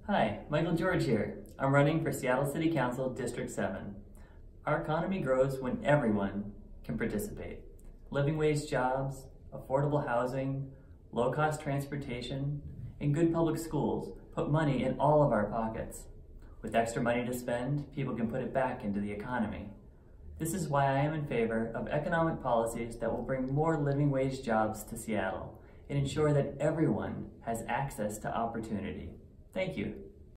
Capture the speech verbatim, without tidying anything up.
Hi, Michael George here. I'm running for Seattle City Council District seven. Our economy grows when everyone can participate. Living wage jobs, affordable housing, low-cost transportation, and good public schools put money in all of our pockets. With extra money to spend, people can put it back into the economy. This is why I am in favor of economic policies that will bring more living wage jobs to Seattle and ensure that everyone has access to opportunity. Thank you.